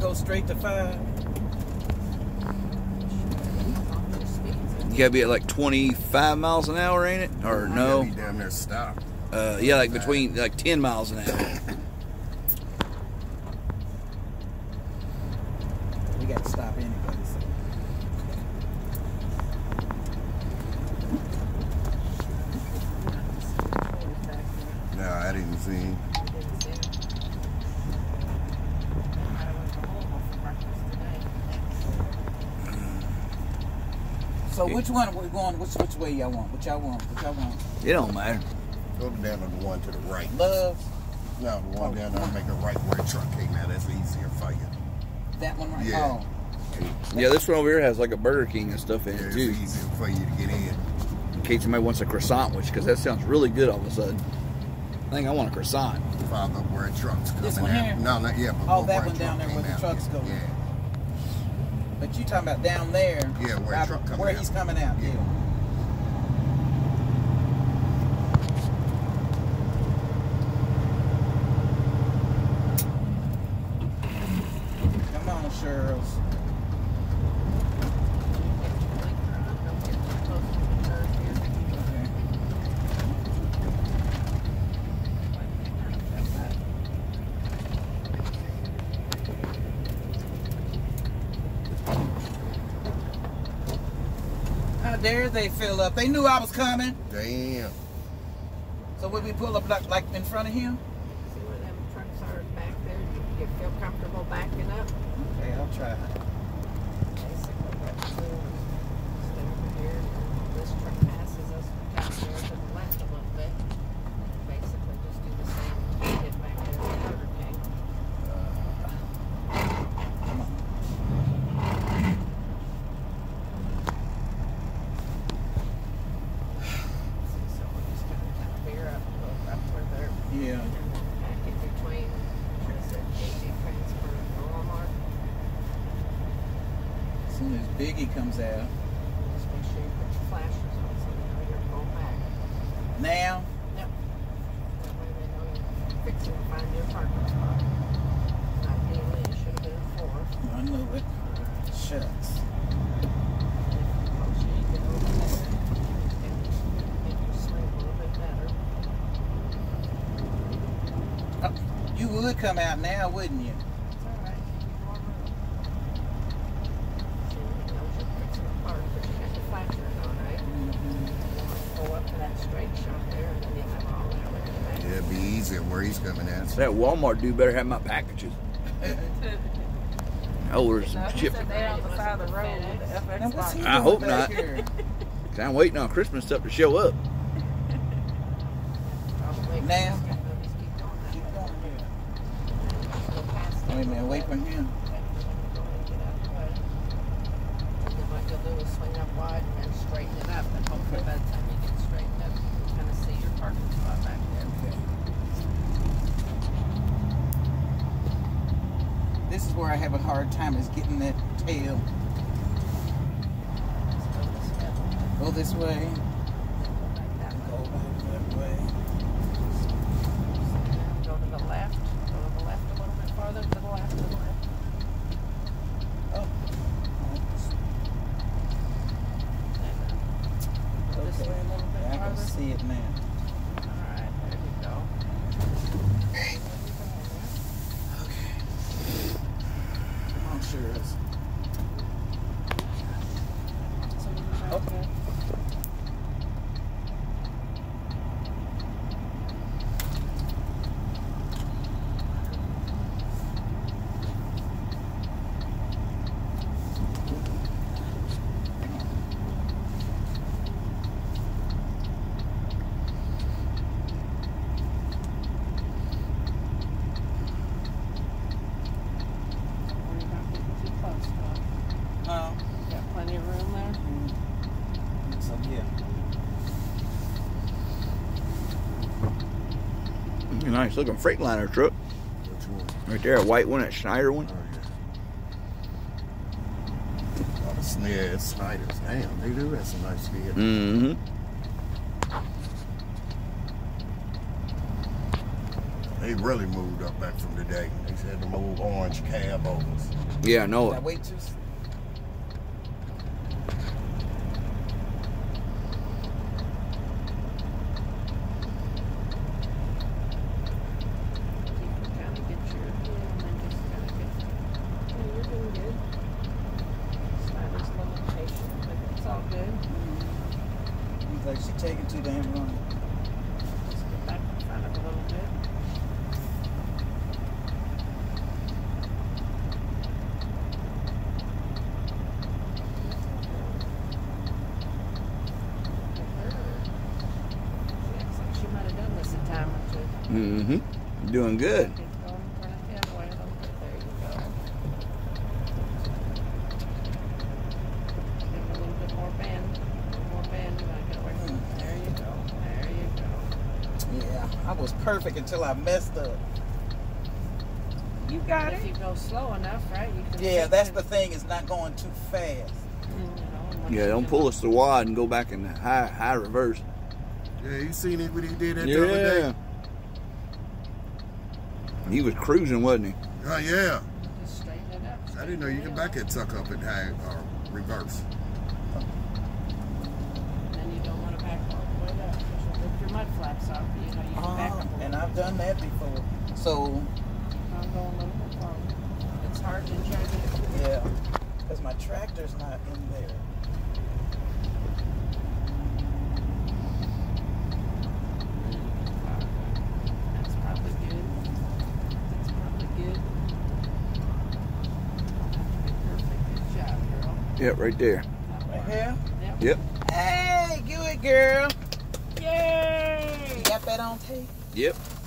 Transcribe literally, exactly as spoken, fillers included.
go straight to five. You gotta be at like twenty-five miles an hour, ain't it? Or no? Be down there stop. Uh, yeah, like between like ten miles an hour. We got to stop anyway. So. No, I didn't see him. So which one are we going? Which which way y'all want? Which y'all want? Which y'all want? It don't matter. Go down to the one to the right. Love. No, the one down there, make a right where the truck came out. That's easier for you. That one right. Yeah. Oh. Yeah, this one over here has like a Burger King and stuff in Yeah, it it's too. easier for you to get in. In case somebody wants a croissant, which because that sounds really good all of a sudden. I think I want a croissant. Father, where the truck's coming This one out. here? No, not yeah. But Oh, go that where one down there where the came trucks out. go. Yeah. But you talking about down there? Yeah, where by, the truck coming where out. he's coming out. Yeah. Yeah. Come on, Shirleys. How dare they fill up? They knew I was coming. Damn. So would we pull up like, like in front of him? See where them trucks are back there? You, you feel comfortable backing up? Okay, I'll try. Basically, that's the stay over here. This truck passes us down there to the left a little bit. Basically, just do the same we did back there at Burger King. Come on. So we're just gonna kind of veer up, look up where they're Yeah. back in between. What is it? A G transfer and Walmart. As soon as Biggie comes out. Just make sure you put your flashers on so they know you're going back. Now? Yep. That way they know you're fixing to find your parking spot. Ideally, it should have been a four. I knew it. Shucks. Motion you get over there and make your swing a little bit better. Oh, you would come out now, wouldn't you? It's all right. You keep more room. See, you know you're fixing to park, but you got your flashers on, right? Pull up to that straight shot there, and then you have all that way back. Yeah, it'd be easier where he's coming out. That Walmart dude better have my packages. I ordered some He shit. said they on the side of the road with the F X Now, what's box. he I doing hope back not. here? I'm waiting on Christmas stuff to show up. Probably Now? just keep going that Keep way. going here. Go past Wait a minute, wait for him. Get out the way. And then what you'll do is swing up wide and then straighten it up, and hopefully by the time you get straightened up, you can kind of see your parking spot back there. This is where I have a hard time is getting that tail. Just go this way. Go this way. Go back that Go way. back that way. Go to the left. Go to the left a little bit farther. To the left. To the left. Oh. Go this way a little bit I can farther. see it now. Alright, there you go. Okay. Come on, Shirleys. Okay. We're not getting too close, though. No. Got plenty of room there. So yeah. Nice looking Freightliner truck. Which one? Right there, a white one, that Schneider one. Oh, yeah. Oh, it's, yeah, it's Snyder's. Damn, they do have some nice vehicles. Mm-hmm. They really moved up back from today. They said the old orange cab overs. Yeah, I know That it. way too. You can kind of get your, yeah, and then just kind of get, yeah, you're doing good. Snyder's a little impatient, but it's all good. He's like, she taking too damn long. Just get back in front of a little bit. She might have done this a time or two. Mm-hmm. Doing good. Keep going, turn it the other way a little bit. There you go. Give it a little bit more bend. A little more bend. You might get away from it. There you go. There you go. Yeah, I was perfect until I messed up. You got it. If you go slow enough, right? You can Yeah, fix that's it. the thing, is not going too fast. You know, and once Yeah, you don't can- pull us so wide and go back in high high reverse. Yeah, you seen it when he did that the other Yeah. day? He was cruising, wasn't he? Oh, yeah. Just straighten it up. I didn't know you straighten could it back up. that suck up and high or reverse. And you don't want to back all the way up. Because you'll rip your mud flaps off. You know, you can back Uh, up a and little I've bit. done that before. So, I'm going a little bit forward. It's hard to try to. yeah, because my tractor's not in there. That's probably good. That's probably good. Perfect. Good job, girl. Yep, right there. Right here. Yep. Yep. Hey, good girl. Yay! You got that on tape? Yep.